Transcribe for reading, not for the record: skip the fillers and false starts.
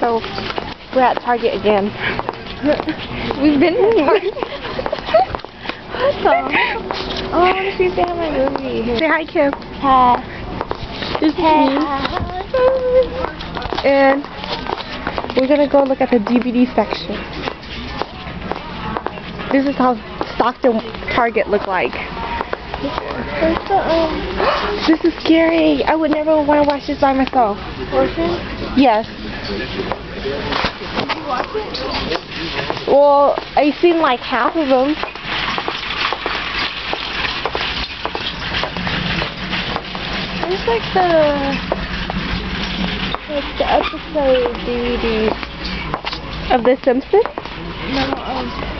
so we're at Target again. We've been at Target. What the? Oh, I want to see if they have my movie. Here. Say hi, Kim. Hi. This is me. And we're gonna go look at the DVD section. This is how Stockton Target look like. This is scary. I would never want to watch this by myself. Orphan? Yes. Did you watch it? Well, I seen like half of them. It's like the episode DVD Of The Simpsons? no